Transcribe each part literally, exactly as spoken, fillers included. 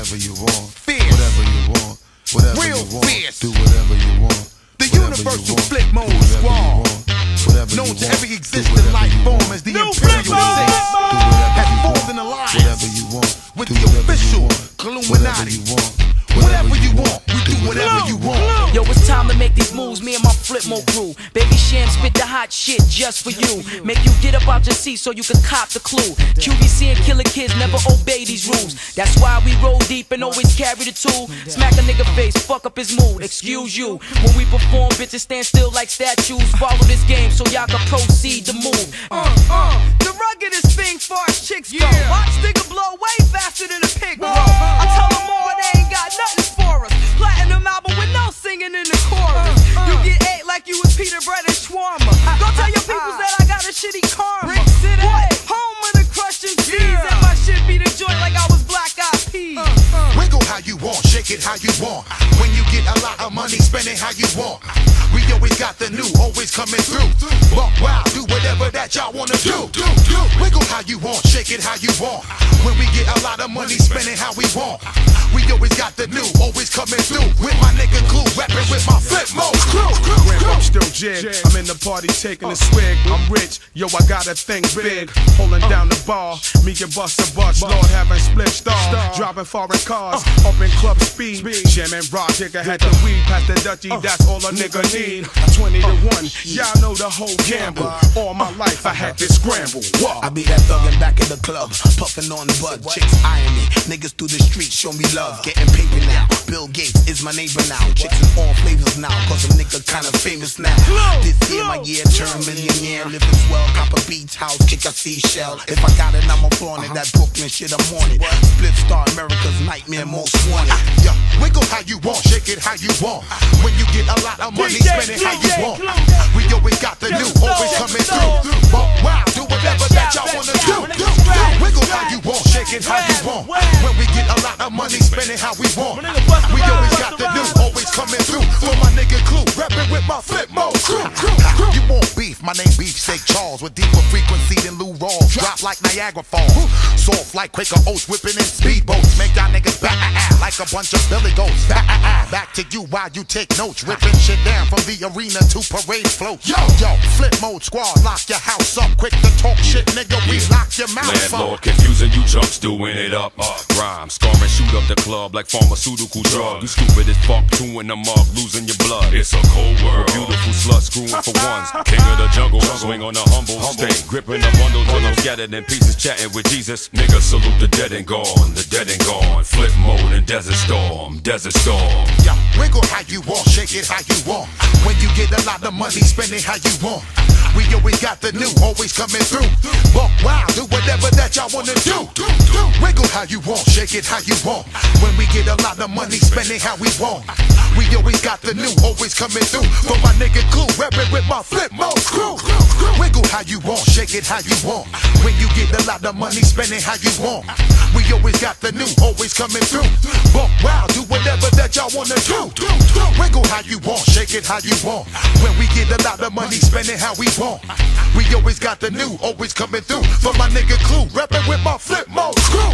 whatever you want. Fierce. Whatever you want. Whatever Real you want. fierce. Do whatever you want. The whatever universal you want. flip mode Do whatever squad. you want. Whatever Known you to want. every Do existing whatever life you form want. as the Do imperial whatever you six want. Do has whatever you formed want. an alliance Whatever you want. with Do the whatever you official want. Illuminati. Whatever you want. Whatever you want, we do whatever you want. Yo, it's time to make these moves, me and my flip mode crew. Baby Sham spit the hot shit just for you. Make you get up out your seat so you can cop the clue. Q B C and Killer Kids never obey these rules. That's why we roll deep and always carry the tool. Smack a nigga face, fuck up his mood, excuse you. When we perform, bitches stand still like statues. Follow this game so y'all can proceed to move. Uh, uh, the ruggedest thing far as chicks go. Yeah. Watch nigga blow way faster than a pig roll. I tell them all they ain't got nothing for us. Platinum album with no singing in the chorus. You get ate like you was Peter Bread and shawarma. Go tell your peoples that I got a shitty karma. Brick City. What? Home of the crushed M Cs. And my shit be the joint like I was Black Eyed Peas. Wiggle how you want, shake it how you want. When you get a lot of money, spend it how you want. We always got the new, always coming through. Buck wild, do whatever that y'all wanna do. Wiggle how you want, shake it how you want. When we get a lot of money, spend it how we want. We always got the new, always coming through. With my nigga Clue, rapping with my flip mode crew. I'm still jig. I'm in the party taking a swig. I'm rich, yo, I got a thing big. Holding down the bar, me and Busta Bust. Lord having split star, driving foreign cars, up in club speed. Jamming rock, digger had the weed past the Dutchie. That's all a nigga need. twenty to one, y'all know the whole gamble. All my life I had to scramble. Whoa. I be that thuggin' back in the club, puffin' on bud, chicks eyeing me. Niggas through the streets show me love, getting paper now. Bill Gates is my neighbor now. Chicks in all flavors now, cause a nigga kinda famous now. This year my year, turn millionaire, living swell, cop a beach house, kick a seashell. If I got it, I'ma flaunt it. That Brooklyn shit, I'm on it. Split star, America's nightmare, most wanted. Yo, wiggle how you want, shake it how you want. When you get a lot of money, spend it how you want. We always got the new, always coming through. Buck wild, do whatever that y'all wanna do. Wiggle how you want, shake it how you want. When we get a lot of money, spend it how we want. We always got the new, always coming through. For my nigga Clue, rapping with my flip mode crew. You want beef? My name Beefsteak Charles, with deeper frequency than Lou Rawls. Drop like Niagara Falls, soft like Quaker Oats, whipping in speedboats. Make y'all niggas back like a bunch of Billy Goats. Back to you while you take notes, ripping shit down from the arena to parade floats. Yo, yo, flip mode squad, lock your house up. Quick to talk shit, nigga, we lock your mouth up. Landlord confusing you chumps, doing it up. Rhyme, scarring, shoot up the club like pharmaceutical drug. You stupid as fuck, two in the mug, losing your blood. It's a cold world, beautiful slut screwing for ones. King of the jungle, swing on the humble stage, gripping the bundles till I'm scattered in pieces, chatting with Jesus. Nigga, salute the dead and gone, the dead and gone. Flip mode and desert storm, desert storm. Yo, wiggle how you want, shake it how you want. When you get a lot of money, spend it how you want. We always got the new, always coming through. Buck wild, do whatever that y'all wanna do. Wiggle how you want, shake it how you want. When we get a lot of money, spend it how we want. We always got the new, always coming through. For my nigga Clue, rapping with my flip mode crew. Wiggle how you want, shake it how you want. When you get a lot of money, spend it how you want. We always got the new, always coming through. Buck wild, do whatever that y'all wanna do. Wiggle how you want, shake it how you want. When we get a lot of money, spend it how we want. We always got the new, always coming through. For my nigga Clue, rapping with my flip mode crew.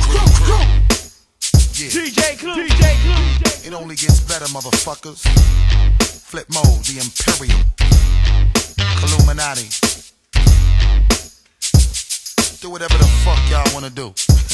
Yeah. D J Clue, D J Clue. It only gets better, motherfuckers. Flip mode, the Imperial Illuminati. Do whatever the fuck y'all wanna do.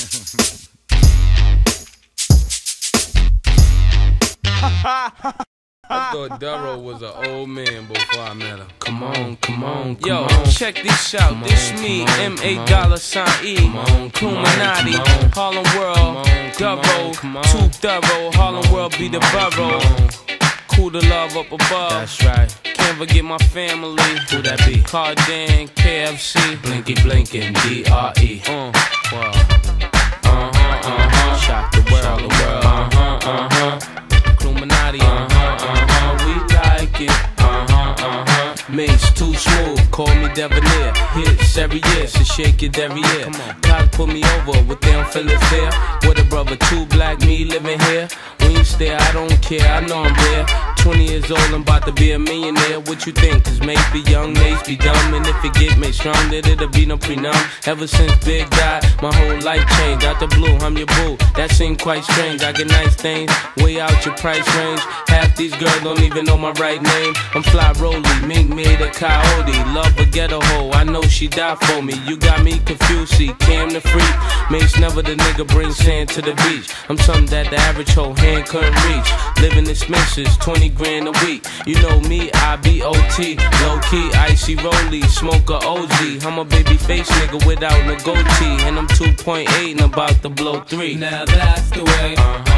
I thought Duro was an old man before I met him. Come on, come on, come Yo, on. check this out. Come This on, me, come on, M A come on. dollar sign E, Come on, come on, Illuminati, come on. Harlem Come World, on, come on, Duro, come on. too thorough. Harlem World be the borough. Cool to love up above. That's right. Can't forget my family. Who that be? Cardan, K F C, Blinky blinking, D R E. Uh, Wow. Uh huh, uh huh. Shock the world, the world. Uh huh, uh huh. Illuminati, Uh huh, uh huh. We like it. Uh huh, uh huh. Mace too smooth, call me Devonair. Hits every year, so shake it every year. Cops put me over, what they don't feel it fair. With a brother, two black, me living here. When you stare, I don't care, I know I'm there. twenty years old, I'm about to be a millionaire. What you think? Cause maybe young Nace be dumb, and if it get me strong, then it'll be no prenum. Ever since Big died, my whole life changed. Out the blue, I'm your boo. That seemed quite strange. I get nice things, way out your price range. Half these girls don't even know my right name. I'm Fly Rolly, Mink made a coyote. Love a ghetto hoe, I know she died for me. You got me confused, see, Cam the freak. Mace never the nigga bring sand to the beach. I'm something that the average hoe hand couldn't reach. Living expenses, twenty grand a week. You know me, I be O T. Low key, icy rollie, smoker O G. I'm a baby face nigga without no goatee. And I'm two point eight and about to blow three. Now that's the way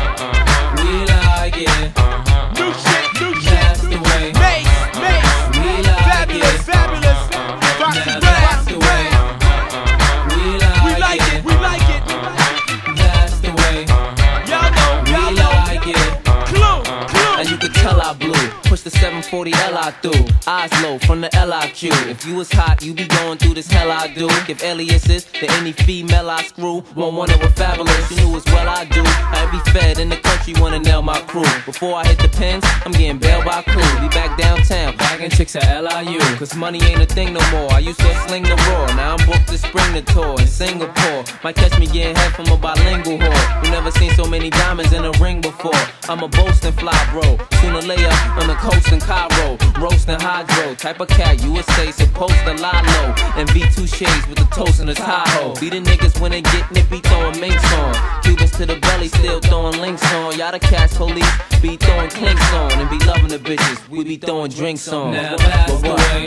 we like it. New shit, new shit. That's the way Mace, Mace. we like Fabulous, it. fabulous. Foxy Now Brown, that's the way we like, we like it, we like it. That's the way Y'all know, y'all we know. like it. Clue, clue. And you can tell I blew. Push the seven forty L I through. Eyes low from the L I Q. If you was hot, you be going through this hell I do. Give aliases to any female I screw. Won't wonder what fabulous, you knew as well I do. Every fed in the country wanna nail my crew. Before I hit the pens, I'm getting bailed by crew. Be back downtown, bagging chicks at L I U. Cause money ain't a thing no more. I used to sling the raw. Now I'm booked to spring the tour in Singapore. Might catch me getting head from a bilingual whore. You never seen so many diamonds in a ring before. I'm a boasting fly bro. Sooner lay up on the coast in Cairo. Roasting hydro. Type of cat you would say supposed to lie low. And be two shades with the toast in the Tahoe. Be the niggas when they get nippy throwing minks on. Cubans to the belly still throwing links on. Y'all the cats police be throwing clinks on. And be loving the bitches. We be throwing drinks on. Now that's the way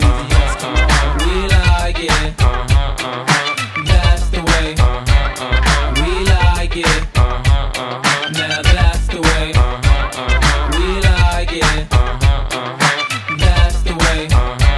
we like it. That's the way we like it. Now that's the way we like it. That's the way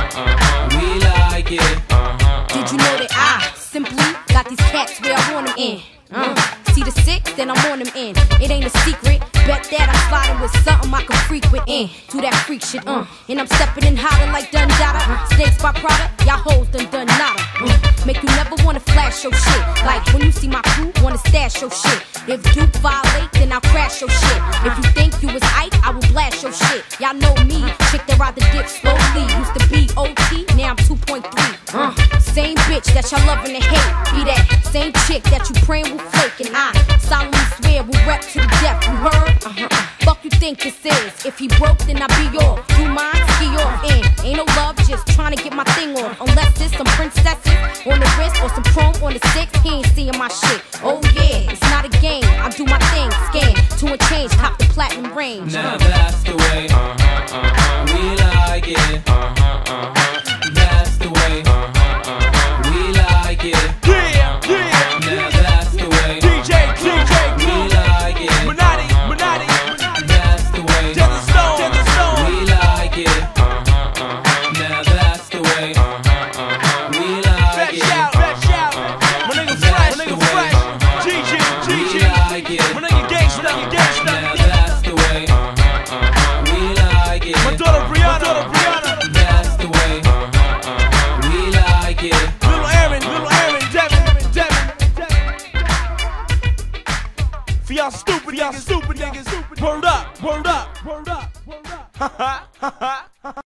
we like it. Did you know that I simply got these cats where I want them in? Uh, see the six, then I'm on them in. It ain't a secret, bet that I'm sliding with something I can freak with in. Do that freak shit, uh. And I'm stepping in hotter like Dundada. Snakes by Prada, y'all hoes done done nada. Uh, make you never wanna flash your shit. Like when you see my crew, wanna stash your shit. If Duke violate, then I'll crash your shit. If you think you was Ike, I will blast your shit. Y'all know me, chick that ride the dick slowly. Used to be O T, now I'm two point three. Uh, same bitch that y'all loving to hate. Be that same chick that you praying will flake. And I solemnly swear we'll rep to the death. You heard? Uh-huh. Fuck you think this is? If he broke, then I be yours. Do mine, ski off in. Ain't no love, just trying to get my thing on. Unless it's some princesses on the wrist or some chrome on the six. He ain't seeing my shit. Oh yeah, it's not a game. I do my thing, scan to a change, cop the platinum range. Now that's the way we like it. That's the way we like it. Yeah, yeah. Now that's the way D J, D J, we like it. Manati, Manati. That's the way Desert Stone, Desert Stone. we like it. Now that's the way we like Fresh it. out, fresh out. My nigga fresh, my nigga fresh. G G, G G. We like it. My nigga gangsta, Now gangsta. that's the way we like it. My daughter Brianna, my daughter Brianna. That's the way we like it. Little Aaron, little Aaron, Devin, Devin, Devin. For y'all stupid, for y'all stupid niggas. Word up, word up, word up, word up. Ha ha, ha ha.